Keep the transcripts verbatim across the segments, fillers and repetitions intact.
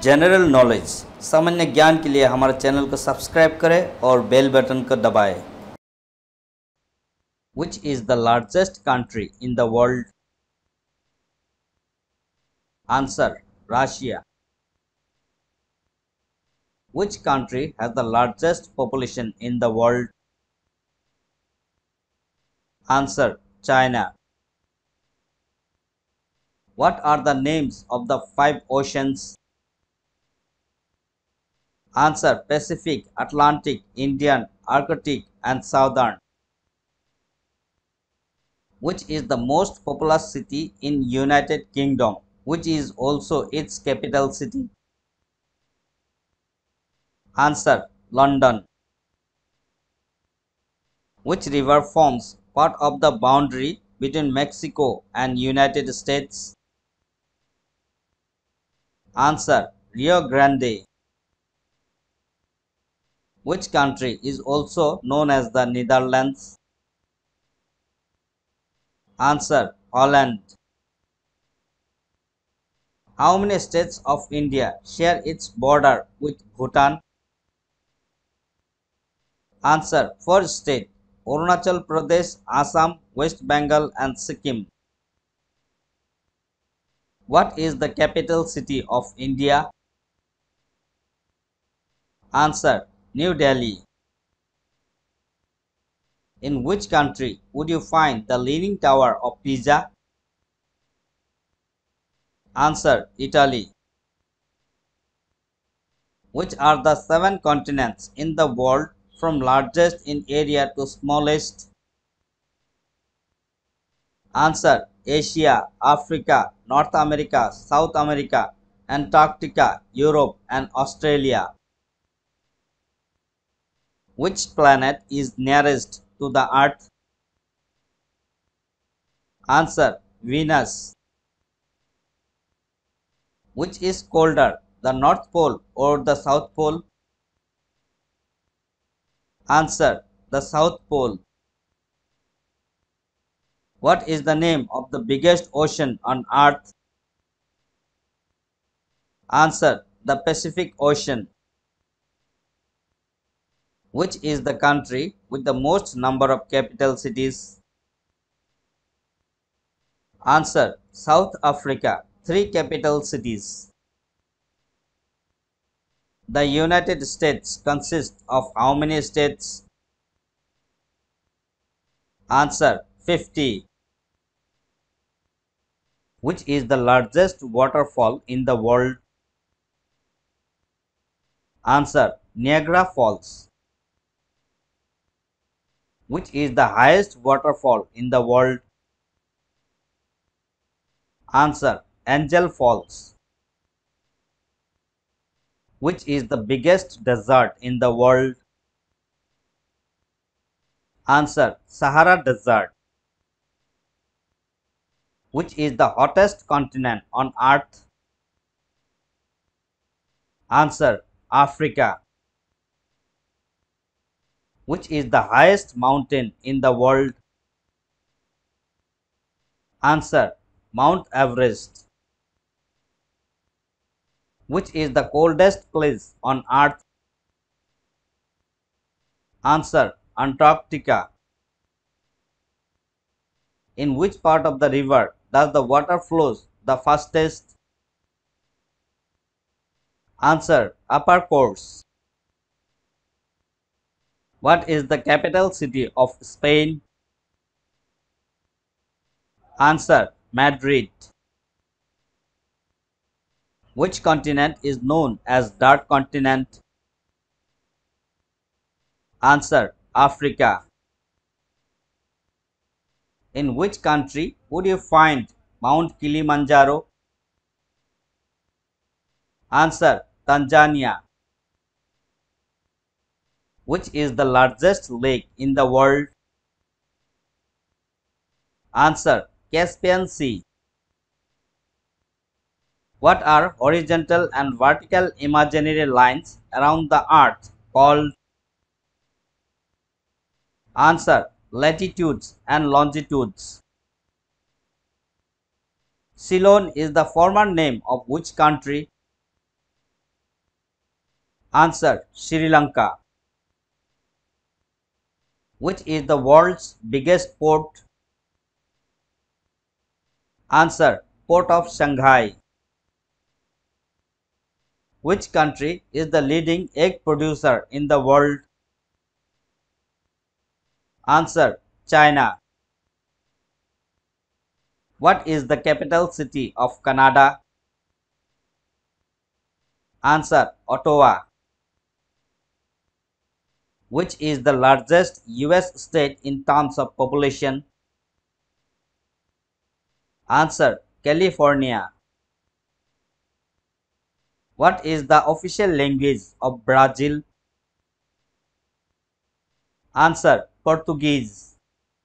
General knowledge सामान्य ज्ञान के लिए हमारे चैनल को सब्सक्राइब करें और बेल बटन को दबाएं। Which is the largest country in the world? Answer: Russia. Which country has the largest population in the world? Answer: China. What are the names of the five oceans? Answer: Pacific, Atlantic, Indian, Arctic, and Southern. Which is the most populous city in United Kingdom, which is also its capital city? Answer: London. Which river forms part of the boundary between Mexico and United States? Answer: Rio Grande. Which country is also known as the Netherlands? Answer: Holland. How many states of India share its border with Bhutan? Answer: four states: Arunachal Pradesh, Assam, West Bengal, and Sikkim. What is the capital city of India? Answer: New Delhi. In which country would you find the Leaning Tower of Pisa? Answer: Italy. Which are the seven continents in the world from largest in area to smallest? Answer: Asia, Africa, North America, South America, Antarctica, Europe, and Australia. Which planet is nearest to the Earth? Answer: Venus. Which is colder, the North Pole or the South Pole? Answer: the South Pole. What is the name of the biggest ocean on Earth? Answer: the Pacific Ocean. Which is the country with the most number of capital cities? Answer: South Africa, three capital cities. The United States consists of how many states? Answer: fifty. Which is the largest waterfall in the world? Answer: Niagara Falls. Which is the highest waterfall in the world? Answer: Angel Falls. Which is the biggest desert in the world? Answer: Sahara Desert. Which is the hottest continent on Earth? Answer: Africa. Which is the highest mountain in the world? Answer: Mount Everest. Which is the coldest place on Earth? Answer: Antarctica. In which part of the river does the water flows the fastest? Answer: Upper course. What is the capital city of Spain? Answer: Madrid. Which continent is known as Dark Continent? Answer: Africa. In which country would you find Mount Kilimanjaro? Answer: Tanzania. Which is the largest lake in the world? Answer: Caspian Sea. What are horizontal and vertical imaginary lines around the earth called? Answer: Latitudes and longitudes. Ceylon is the former name of which country? Answer: Sri Lanka. Which is the world's biggest port? Answer: Port of Shanghai. Which country is the leading egg producer in the world? Answer: China. What is the capital city of Canada? Answer: Ottawa. Which is the largest U S state in terms of population? Answer: California. What is the official language of Brazil? Answer: Portuguese.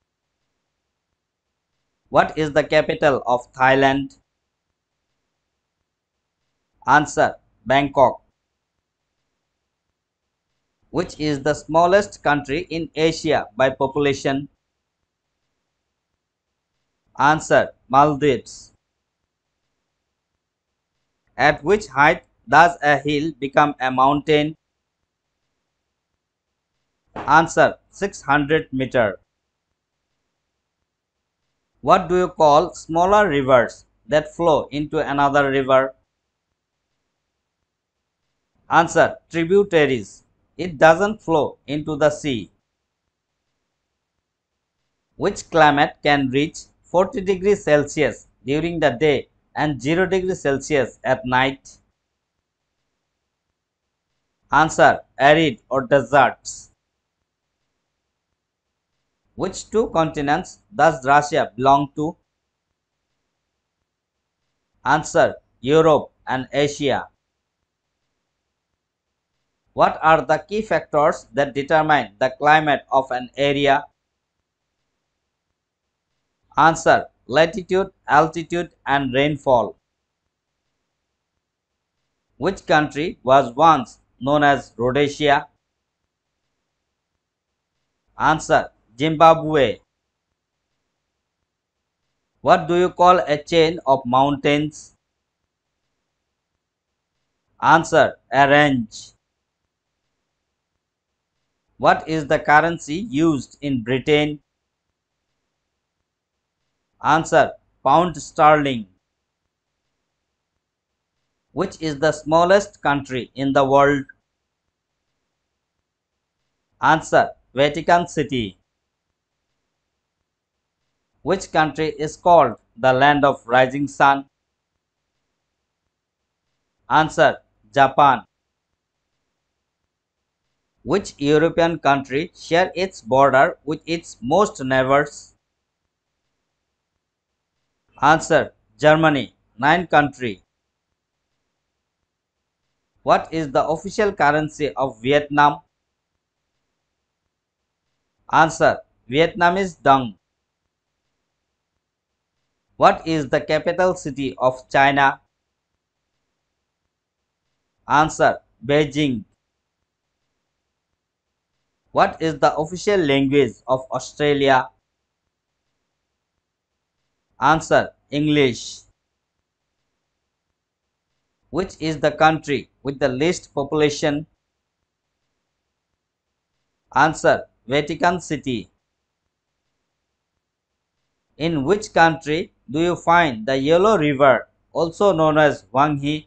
What is the capital of Thailand? Answer: Bangkok. Which is the smallest country in Asia by population? Answer: Maldives. At which height does a hill become a mountain? Answer: six hundred meter. What do you call smaller rivers that flow into another river? Answer: tributaries. It doesn't flow into the sea. Which climate can reach forty degrees Celsius during the day and zero degrees Celsius at night? Answer: arid or deserts. Which two continents does Russia belong to? Answer: Europe and Asia. What are the key factors that determine the climate of an area? Answer: latitude, altitude, and rainfall. Which country was once known as Rhodesia? Answer: Zimbabwe. What do you call a chain of mountains? Answer: a range. What is the currency used in Britain? Answer: pound sterling. Which is the smallest country in the world? Answer: Vatican City. Which country is called the land of rising sun? Answer: Japan. Which European country share its border with its most neighbors? Answer: Germany. Nine country. What is the official currency of Vietnam? Answer: Vietnamese dong. What is the capital city of China? Answer: Beijing. What is the official language of Australia? Answer: English. Which is the country with the least population? Answer: Vatican City. In which country do you find the Yellow River, also known as Huanghe?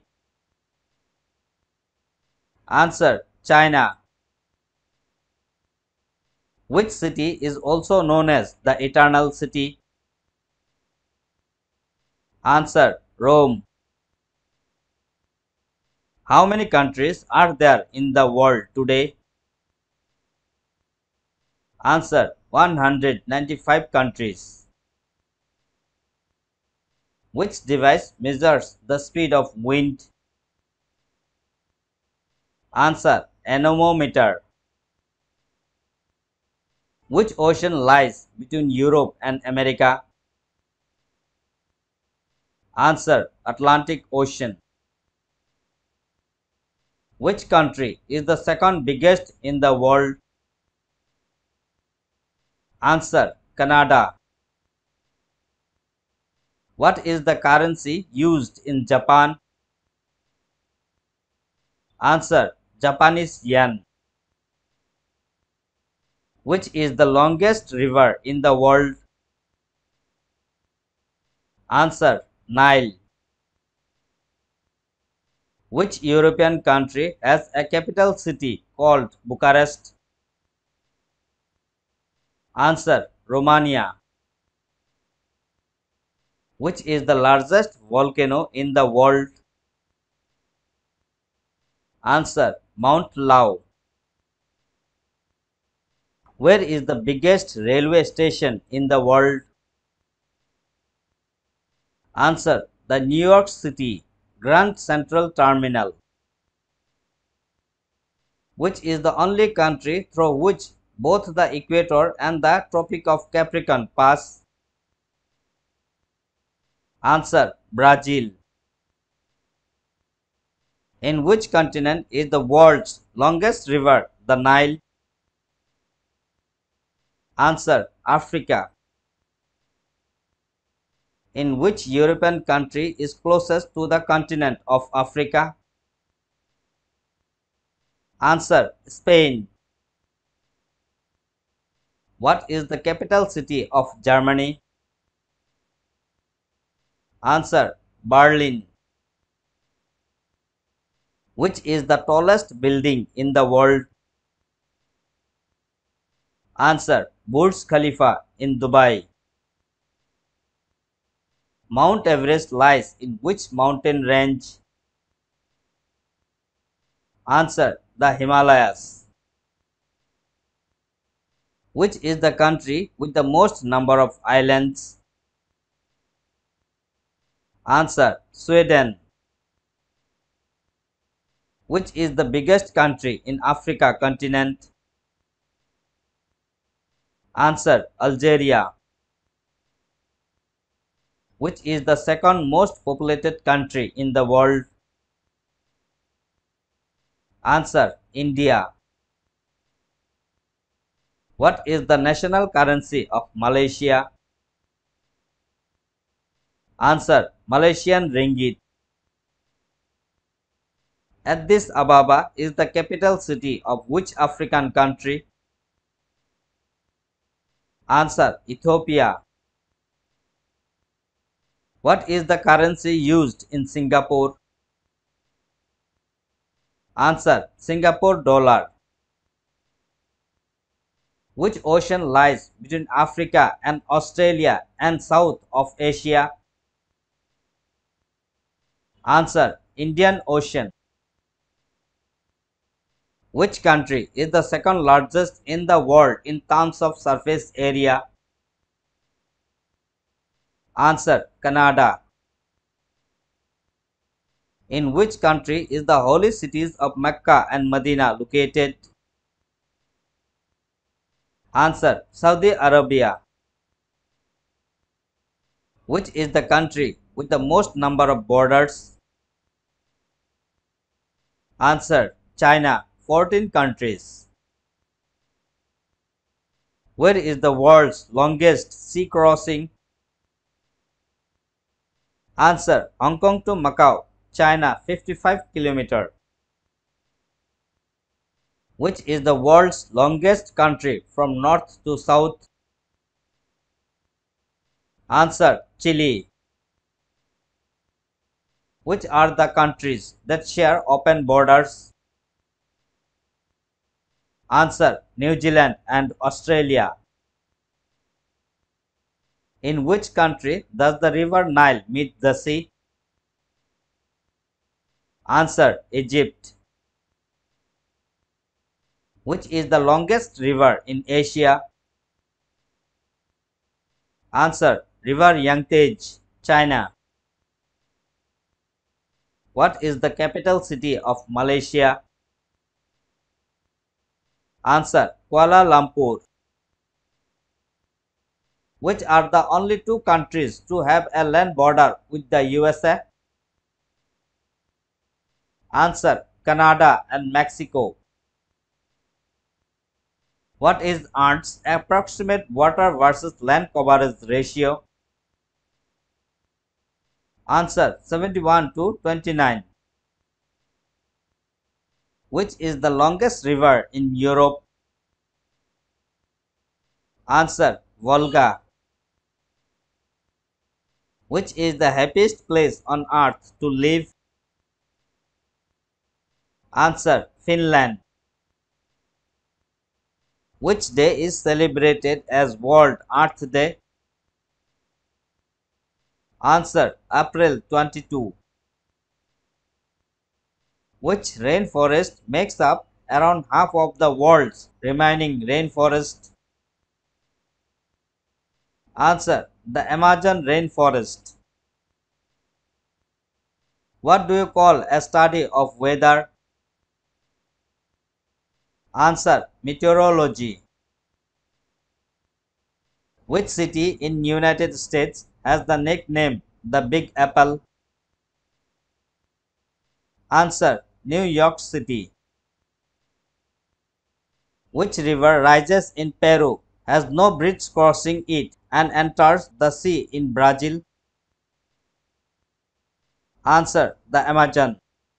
Answer: China. Which city is also known as the Eternal City? Answer: Rome. How many countries are there in the world today? Answer: one hundred ninety-five countries. Which device measures the speed of wind? Answer: anemometer. Which ocean lies between Europe and America? Answer: Atlantic Ocean. Which country is the second biggest in the world? Answer: Canada. What is the currency used in Japan? Answer: Japanese yen. Which is the longest river in the world? Answer: Nile. Which European country has a capital city called Bucharest? Answer: Romania. Which is the largest volcano in the world? Answer: Mount Lau. Where is the biggest railway station in the world? Answer: the New York City Grand Central Terminal. Which is the only country through which both the equator and the Tropic of Capricorn pass? Answer: Brazil. In which continent is the world's longest river, the Nile? Answer: Africa. In which European country is closest to the continent of Africa? Answer: Spain. What is the capital city of Germany? Answer: Berlin. Which is the tallest building in the world? Answer: Burj Khalifa in Dubai. Mount Everest lies in which mountain range? Answer: the Himalayas. Which is the country with the most number of islands? Answer: Sweden. Which is the biggest country in Africa continent? Answer: Algeria. Which is the second most populated country in the world? Answer: India. What is the national currency of Malaysia? Answer: Malaysian ringgit. Addis Ababa is the capital city of which African country? Answer: Ethiopia. What is the currency used in Singapore? Answer: Singapore dollar. Which ocean lies between Africa and Australia and south of Asia? Answer: Indian Ocean. Which country is the second largest in the world in terms of surface area? Answer: Canada. In which country is the holy cities of Mecca and Medina located? Answer: Saudi Arabia. Which is the country with the most number of borders? Answer: China, fourteen countries. Where is the world's longest sea crossing? Answer: Hong Kong to Macau, China, fifty-five kilometers. Which is the world's longest country from north to south? Answer: Chile. Which are the countries that share open borders? Answer: New Zealand and Australia. In which country does the river Nile meet the sea? Answer: Egypt. Which is the longest river in Asia? Answer: River Yangtze, China. What is the capital city of Malaysia? Answer: Kuala Lumpur. Which are the only two countries to have a land border with the U S A? Answer: Canada and Mexico. What is Earth's approximate water versus land coverage ratio? Answer: seventy-one to twenty-nine. Which is the longest river in Europe? Answer: Volga. Which is the happiest place on earth to live? Answer: Finland. Which day is celebrated as World Earth Day? Answer: April twenty-second. Which rainforest makes up around half of the world's remaining rainforest? Answer: the Amazon rainforest. What do you call a study of weather? Answer: meteorology. Which city in United States has the nickname the Big Apple? Answer: New York City. Which river rises in Peru, has no bridge crossing it, and enters the sea in Brazil? Answer: the Amazon.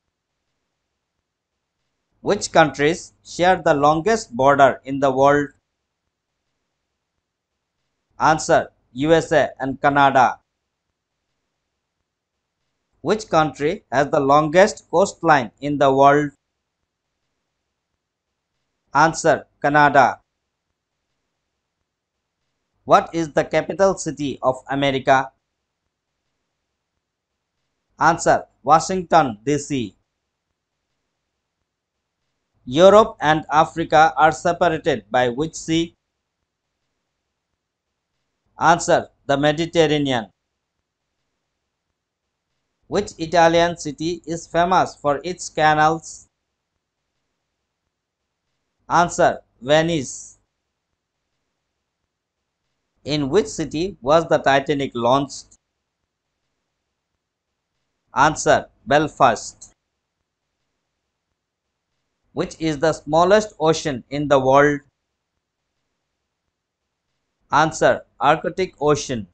Which countries share the longest border in the world? Answer: U S A and Canada. Which country has the longest coastline in the world? Answer: Canada. What is the capital city of America? Answer: Washington, D C. Europe and Africa are separated by which sea? Answer: the Mediterranean. Which Italian city is famous for its canals? Answer: Venice. In which city was the Titanic launched? Answer: Belfast. Which is the smallest ocean in the world? Answer: Arctic Ocean.